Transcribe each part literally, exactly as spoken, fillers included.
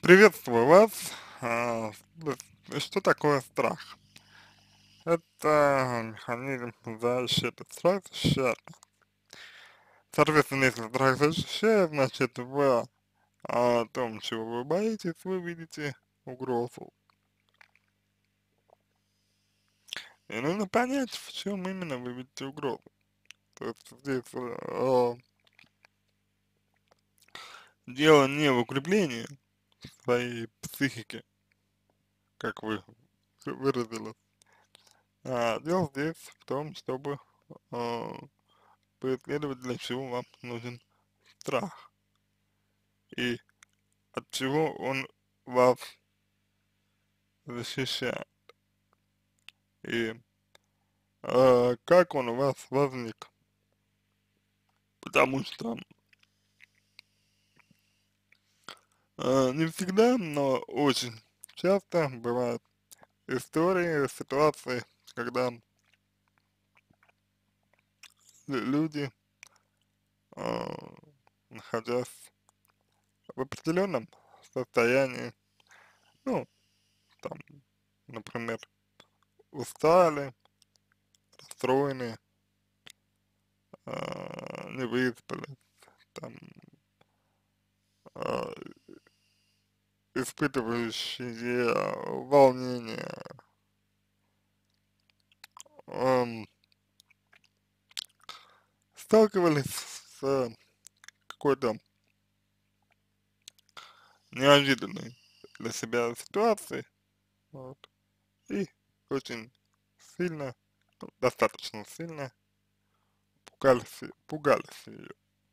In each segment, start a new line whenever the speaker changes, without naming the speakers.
Приветствую вас. А, вот Что такое страх? Это механизм, защиты. Страх защищает. Соответственно, если страх защищает, значит в а, том, чего вы боитесь, вы видите угрозу. И нужно понять, в чем именно вы видите угрозу. То есть здесь э, дело не в укреплении своей психики, как вы выразились, а дело здесь в том, чтобы э, поисследовать, для чего вам нужен страх и от чего он вас защищает, и э, как он у вас возник. Потому что э, не всегда, но очень часто бывают истории, ситуации, когда лю- люди, э, находясь в определенном состоянии, ну, там, например, устали, расстроены, э, не выспались, там, э, испытывающие э, волнение, эм, сталкивались с какой-то неожиданной для себя ситуацией, вот, и очень сильно, ну, достаточно сильно пугались, е- пугались ее.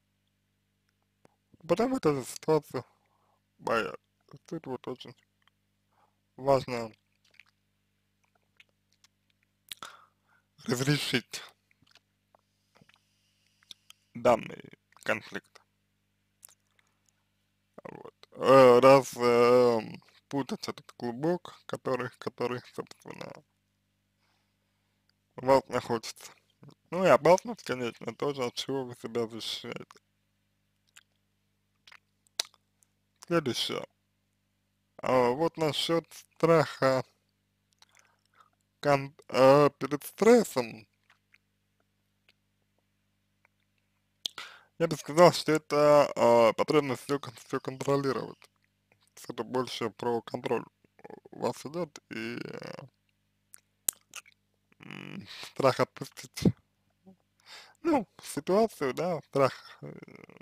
Потом эту ситуацию боялись. Тут вот очень важно разрешить данный конфликт. Вот. Э, Раз э, путать этот клубок, который, который, собственно, вас находится. Ну и опасность, конечно, тоже, от чего вы себя защищаете. Следующее. А, вот насчет страха кон- а, перед стрессом, я бы сказал, что это а, потребность все, все контролировать. Это больше про контроль у вас идет и м, страх отпустить. Ну, ситуацию, да, страх э,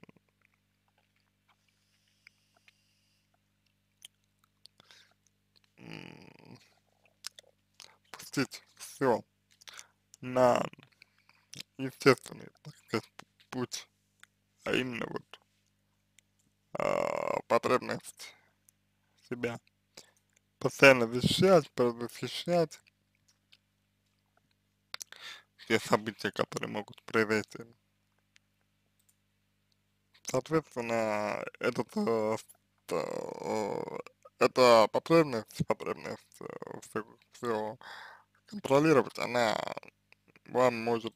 м, пустить все на естественный, так сказать, путь, а именно вот а, потребность себя постоянно защищать, предотвращать все события, которые могут произойти. Соответственно, этот, э, э, эта потребность, потребность все, все контролировать, она вам может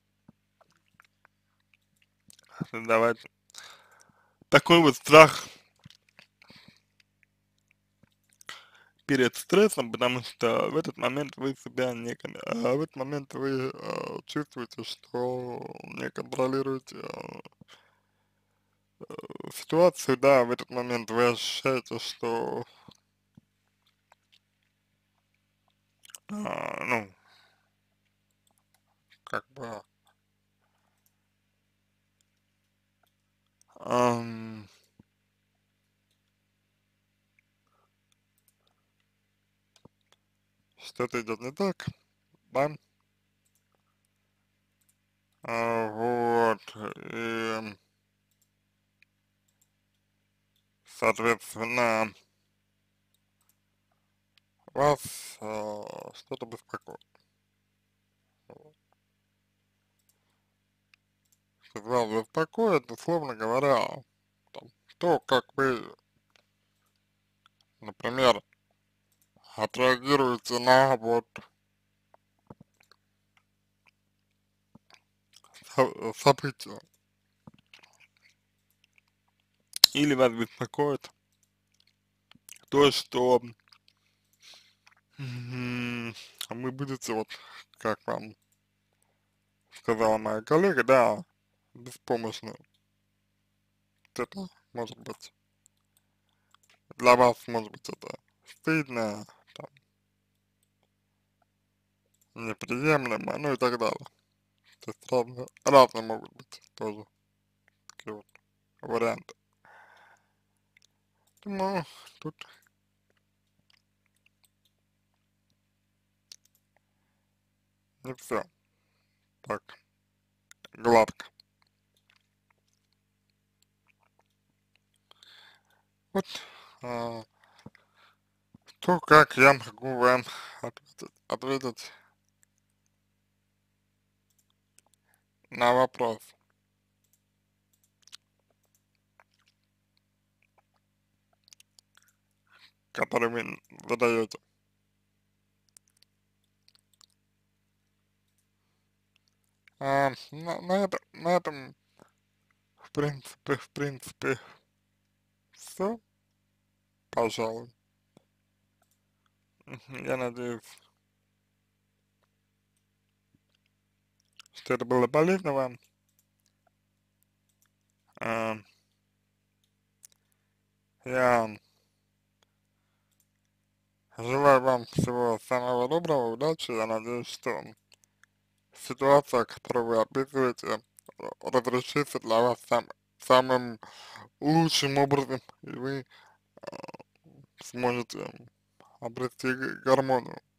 создавать такой вот страх перед стрессом, потому что в этот момент вы себя не, кон- а в этот момент вы э, чувствуете, что не контролируете э, ситуацию, да, в этот момент вы ощущаете, что, а, ну, как бы, ам, что-то идет не так, да, а, вот, и, соответственно, вас а, что-то беспокоит, вот. Вас беспокоит, условно говоря, там, то, как вы, например, отреагируете на вот со- события, или вас беспокоит то, что м, вы будете, вот, как вам сказала моя коллега, да, беспомощны. Вот это может быть для вас, может быть, это стыдно, там, неприемлемо, ну и так далее. То есть разные, разные могут быть тоже такие вот варианты. Ну, тут не все так гладко. Вот, а, то, как я могу вам ответить, ответить на вопрос, который вы задаете. А, на, на, это, на этом, в принципе, в принципе, все, пожалуй. Мгм. Я надеюсь, что это было полезно вам. А, я желаю вам всего самого доброго, удачи. Я надеюсь, что ситуация, которую вы описываете, разрешится для вас сам, самым лучшим образом, и вы сможете обрести г- гармонию